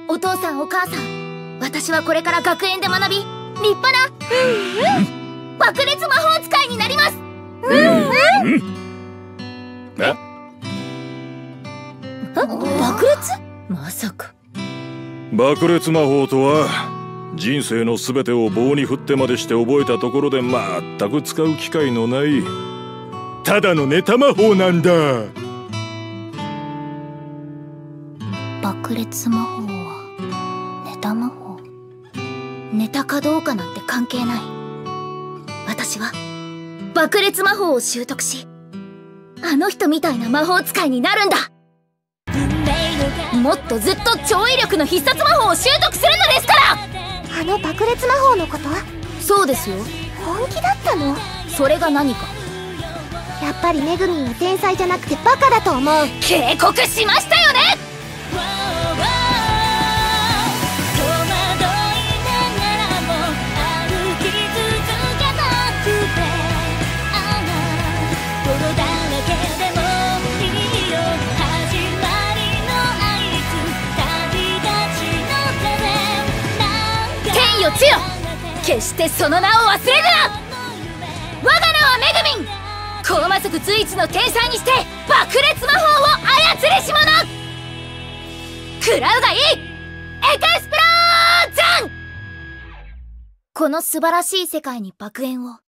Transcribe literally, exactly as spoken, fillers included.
お父さんお母さん、私はこれから学園で学び、立派なうんうん爆裂魔法使いになります。うんうん。 え？ 爆裂？まさか。 爆裂魔法とは人生の全てを棒に振ってまでして覚えたところで全く使う機会のないただのネタ魔法なんだ。 爆裂魔法はネタ魔法？ネタかどうかなんて関係ない。私は爆裂魔法を習得し、あの人みたいな魔法使いになるんだ。もっとずっと超威力の必殺魔法を習得するのですから。 あの爆裂魔法のこと？ そうですよ。 本気だったの？ それが何か？ やっぱりめぐみんは天才じゃなくてバカだと思う。 警告しましたよね。天よ地よ、決してその名を忘れるな。我が名はめぐみん、高魔族随一の天才にして爆裂魔法を操りし者、食らうがいいエクスプロージョン。この素晴らしい世界に爆炎を